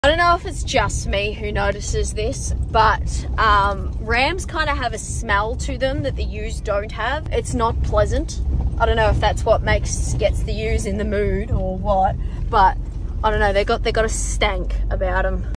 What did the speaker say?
I don't know if it's just me who notices this, but rams kind of have a smell to them that the ewes don't have. It's not pleasant. I don't know if that's what gets the ewes in the mood or what, but I don't know, they got a stank about them.